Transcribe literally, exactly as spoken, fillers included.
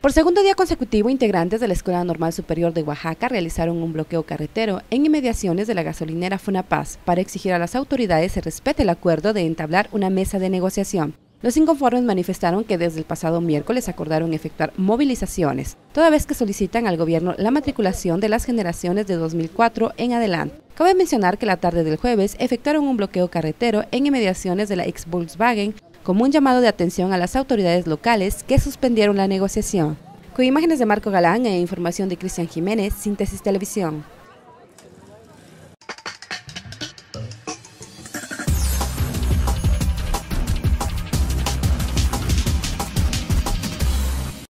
Por segundo día consecutivo, integrantes de la Escuela Normal Superior de Oaxaca realizaron un bloqueo carretero en inmediaciones de la gasolinera Funapaz para exigir a las autoridades se respete el acuerdo de entablar una mesa de negociación. Los inconformes manifestaron que desde el pasado miércoles acordaron efectuar movilizaciones, toda vez que solicitan al gobierno la matriculación de las generaciones de dos mil cuatro en adelante. Cabe mencionar que la tarde del jueves efectuaron un bloqueo carretero en inmediaciones de la ex Volkswagen como un llamado de atención a las autoridades locales que suspendieron la negociación. Con imágenes de Marco Galán e información de Cristian Jiménez, Síntesis Televisión.